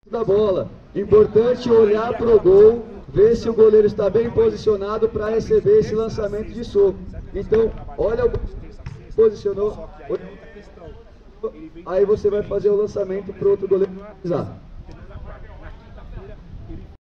da bola. Importante olhar pro gol, ver se o goleiro está bem posicionado para receber esse lançamento de soco. Então, olha o posicionou, aí você vai fazer o lançamento para o outro goleiro.